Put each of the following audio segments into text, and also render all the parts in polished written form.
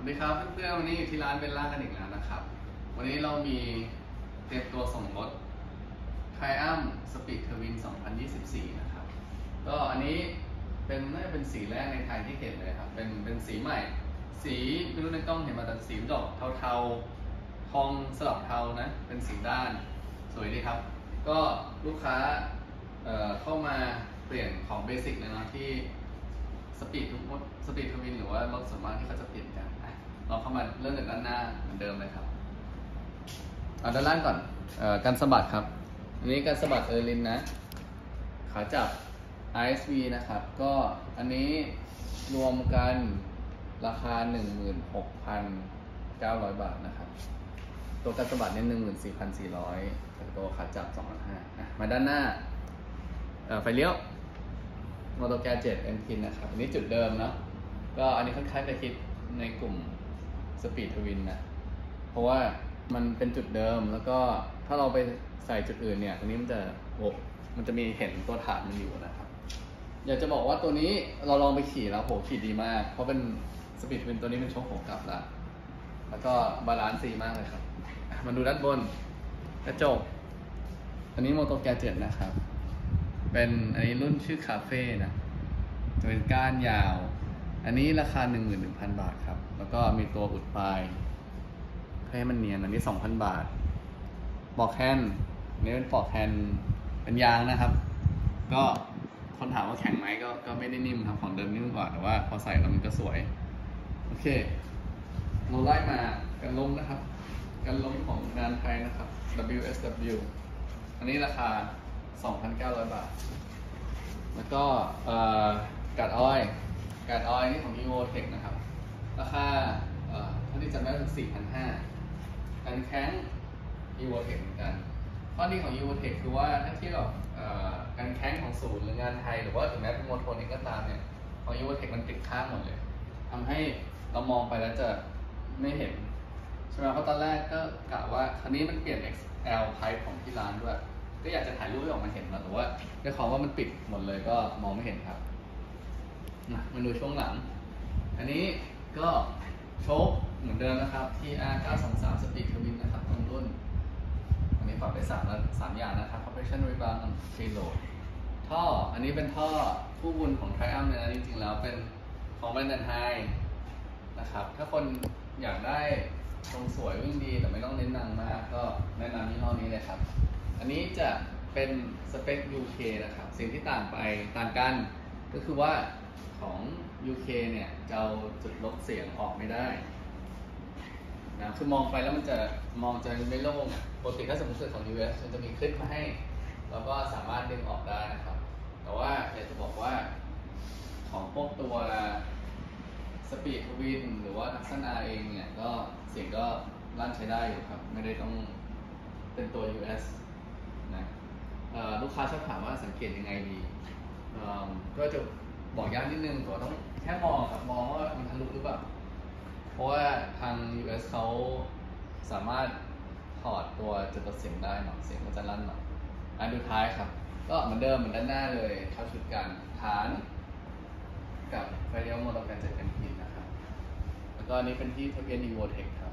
สวัสดีครับเพื่อนๆวันนี้อยู่ที่ร้านเบลล่ากันอีกแล้วนะครับวันนี้เรามีเตรียมตัวส่งรถ Triumph Speed Twin 2024 นะครับก็อันนี้น่าจะเป็นสีแรกในไทยที่เห็นเลยครับเป็นสีใหม่สีไม่รู้ในกล้องเห็นมาแต่สีดอกเทาๆทองสลับเทานะเป็นสีด้านสวยดีครับก็ลูกค้าเข้ามาเปลี่ยนของเบสิกเลยนะที่สปีดทวินหรือว่ารถส่วนมากที่เขาจะเปลี่ยนกันเราเข้ามาเริ่มจากด้านหน้าเหมือนเดิมเลยครับเอาด้านล่างก่อนการสะบัดครับอันนี้การสะบัดลินนะขาจับ ISV นะครับก็อันนี้รวมกันราคา 16,900 บาทนะครับตัวการสะบัดเนี่ย 14,400 แต่ตัวขาจับ 2,500 มาด้านหน้าไฟเลี้ยวมอเตอร์แกเจ็ตเอ็นพินนะครับอันนี้จุดเดิมเนาะก็อันนี้ค่อนข้างจะคิดในกลุ่มสปีดทวินนะเพราะว่ามันเป็นจุดเดิมแล้วก็ถ้าเราไปใส่จุดอื่นเนี่ยตรงนี้มันจะมีเห็นตัวฐานมันอยู่นะครับอยากจะบอกว่าตัวนี้เราลองไปขี่แล้วขี่ดีมากเพราะเป็นสปีดทวินตัวนี้เป็นโชคหัวกลับแล้วก็บาลานซ์ดีมากเลยครับมาดูด้านบนกระจกอันนี้มอเตอร์แกเจ็ตนะครับเป็นอันนี้รุ่นชื่อคาเฟ่นะจะเป็นก้านยาวอันนี้ราคา 11,000 บาทครับแล้วก็มีตัวอุดปลายให้มันเนียนอันนี้ 2,000 บาทปลอกแฮนด์นี่เป็นปลอกแฮนด์เป็นยางนะครับก็คนถามว่าแข็งไหมก็ไม่ได้นิ่มครับของเดิมนิ่มกว่าแต่ว่าพอใส่แล้วมันก็สวยโอเคเราไล่มากันล้มนะครับกันล้มของงานไทยนะครับ WSW อันนี้ราคา 2,900 บาทแล้วก็การ์ดออยล์นี่ของ EvoTech นะครับราคาถ้าที่จำได้คือ 4,500 การแข้ง EvoTech เหมือนกันข้อดีของ EvoTech คือว่าถ้าเทียบกับการแข้งของศูนย์หรืองานไทยหรือว่าถึงแม้เป็นโมโทนิกก็ตามเนี่ยของ EvoTech มันติดข้างหมดเลยทำให้เรามองไปแล้วจะไม่เห็นใช่ไหมเพราะตอนแรกก็กะว่าคันนี้มันเปลี่ยน XL Type ของที่ร้านด้วยก็อยากจะถ่ายรูปให้ออกมาเห็นนะแต่ว่าด้วยความว่ามันปิดหมดเลยก็มองไม่เห็นครับมาดูช่วงหลังอันนี้ก็โชคเหมือนเดิมนะครับ TR923 Speed Twin นะครับตรงรุ่นอันนี้ปรับได้3อย่างนะครับ Compression Rebound Preload ท่ออันนี้เป็นท่อคู่บุญของ Triumph เลยนะจริงๆแล้วเป็นของแบรนด์ไทยนะครับถ้าคนอยากได้ทรงสวยวิ่งดีแต่ไม่ต้องเน้นนางมากก็แนะนำยี่ห้อนี้เลยครับอันนี้จะเป็นสเปค UK นะครับสิ่งที่ต่างกันก็คือว่าของ UK เนี่ยจะเอาจุดลดเสียงออกไม่ได้นะคือมองไปแล้วมันจะไม่โล่งปกติถ้าสมมติเกิดของ US มันจะมีคลิปมาให้เราก็สามารถดึงออกได้นะครับแต่ว่าอยากจะบอกว่าของพวกตัวสปีดทวินหรือว่าทักษณะเองเนี่ยก็เสียงก็ลั่นใช้ได้อยู่ครับไม่ได้ต้องเป็นตัว US นะลูกค้าชอบถามว่าสังเกตยังไงดีก็จะบอกยากนิดนึงก็ต้องแค่มองว่ามันทะลุหรือเปล่าเพราะว่าทาง US เขาสามารถถอดตัวจุดลดเสียงได้หน่อยเสียงมันจะลั่นหน่อยอันดูท้ายครับก็เหมือนเดิมเหมือนด้านหน้าเลยเข้าชุดกันฐานกับไฟเลี้ยวโมโนแกนเจ็ตเป็นพินนะครับแล้วก็อันนี้เป็นที่ทะเบียน EvoTech ครับ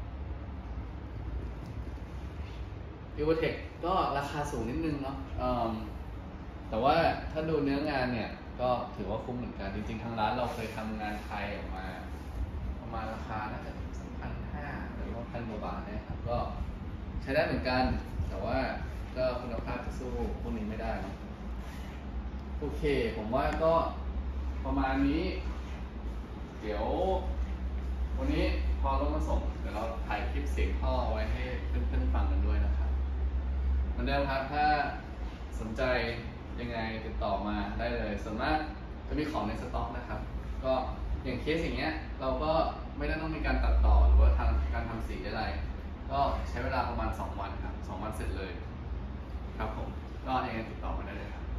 EvoTech ก็ราคาสูงนิดนึงเนาะแต่ว่าถ้าดูเนื้องานเนี่ยก็ถือว่าคุ้มเหมือนกันจริงๆทางร้านเราเคยทำงานไทยออกมาประมาณราคาน่าจะ 2,500 หรือว่า 1,000 กว่าบาทนะครับก็ใช้ได้เหมือนกันแต่ว่าก็คุณภาพจะสู้พวกนี้ไม่ได้นะโอเคผมว่าก็ประมาณนี้เดี๋ยววันนี้พอรถมาส่งเดี๋ยวเราถ่ายคลิปเสียงท่อไว้ให้เพื่อนๆฟังกันด้วยนะครับเหมือนเดิมครับถ้าสนใจยังไงติดต่อมาได้เลยส่วนมากจะมีของในสต็อกนะครับก็อย่างเคสอย่างเงี้ยเราก็ไม่ได้ต้องมีการตัดต่อหรือว่าการทำสีอะไรก็ใช้เวลาประมาณ2 วันครับ2 วันเสร็จเลยครับผมก็ยังไงติดต่อมาได้เลยครับ